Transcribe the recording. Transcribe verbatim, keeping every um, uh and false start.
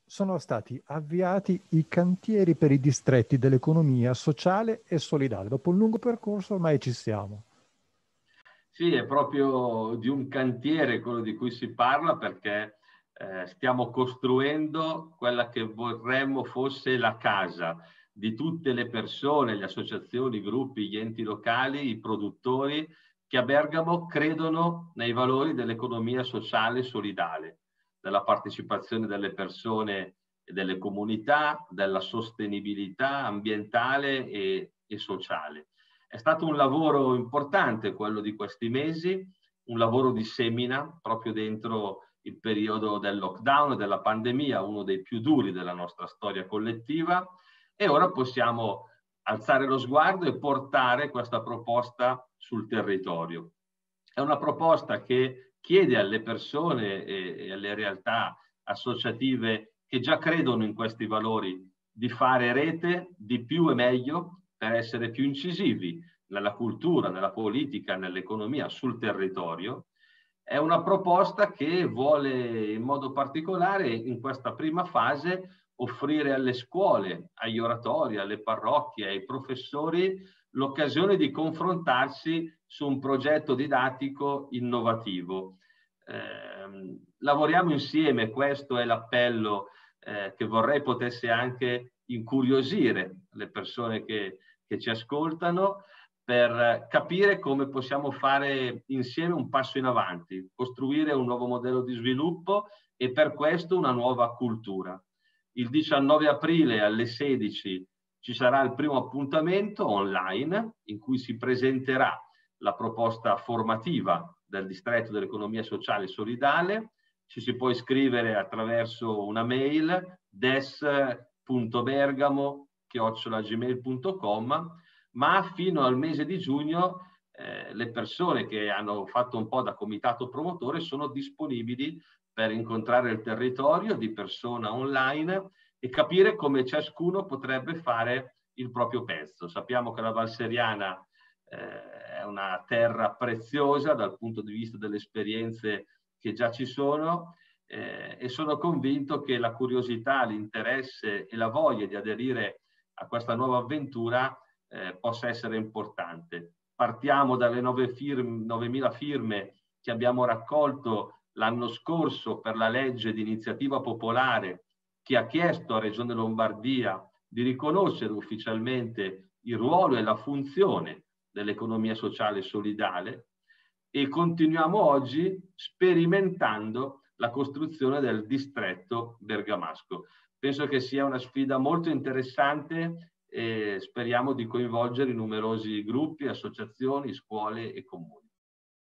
sono stati avviati i cantieri per i distretti dell'economia sociale e solidale. Dopo un lungo percorso ormai ci siamo. Sì, è proprio di un cantiere quello di cui si parla, perché eh, stiamo costruendo quella che vorremmo fosse la casa di tutte le persone, le associazioni, i gruppi, gli enti locali, i produttori che a Bergamo credono nei valori dell'economia sociale e solidale, della partecipazione delle persone e delle comunità, della sostenibilità ambientale e, e sociale. È stato un lavoro importante quello di questi mesi, un lavoro di semina proprio dentro il periodo del lockdown e della pandemia, uno dei più duri della nostra storia collettiva, e ora possiamo alzare lo sguardo e portare questa proposta sul territorio. È una proposta che chiede alle persone e alle realtà associative che già credono in questi valori di fare rete di più e meglio per essere più incisivi nella cultura, nella politica, nell'economia, sul territorio. È una proposta che vuole in modo particolare in questa prima fase offrire alle scuole, agli oratori, alle parrocchie, ai professori l'occasione di confrontarsi su un progetto didattico innovativo. Eh, lavoriamo insieme, questo è l'appello eh, che vorrei potesse anche incuriosire le persone che, che ci ascoltano, per capire come possiamo fare insieme un passo in avanti, costruire un nuovo modello di sviluppo e per questo una nuova cultura. Il diciannove aprile alle sedici ci sarà il primo appuntamento online in cui si presenterà la proposta formativa del distretto dell'economia sociale e solidale. Ci si può iscrivere attraverso una mail des punto bergamo chiocciola gmail punto com, ma fino al mese di giugno eh, le persone che hanno fatto un po' da comitato promotore sono disponibili per incontrare il territorio di persona online e capire come ciascuno potrebbe fare il proprio pezzo. Sappiamo che la Val Seriana eh, è una terra preziosa dal punto di vista delle esperienze che già ci sono eh, e sono convinto che la curiosità, l'interesse e la voglia di aderire a questa nuova avventura eh, possa essere importante. Partiamo dalle novemila firme che abbiamo raccolto l'anno scorso per la legge di iniziativa popolare che ha chiesto a Regione Lombardia di riconoscere ufficialmente il ruolo e la funzione dell'economia sociale e solidale, e continuiamo oggi sperimentando la costruzione del distretto bergamasco. Penso che sia una sfida molto interessante e speriamo di coinvolgere numerosi gruppi, associazioni, scuole e comuni.